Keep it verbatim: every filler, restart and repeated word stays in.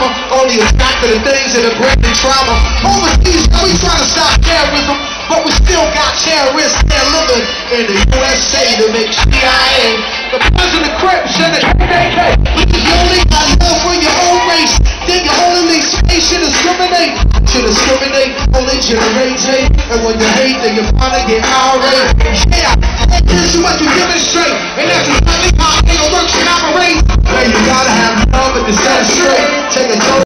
drama, only attracted the things that are bringing trauma. Overseas, now we try to stop terrorism, but we still got terrorists there living in the U S A to make C I A. The President Crips and the K K K. Because you only got love for your own race, then you only space should discriminate. Should discriminate, only generate hate. And when you hate, then you finally get irate. Yeah, here's what you demonstrate, and that's exactly how it works and operates. Man, you gotta have love at the center straight. Take a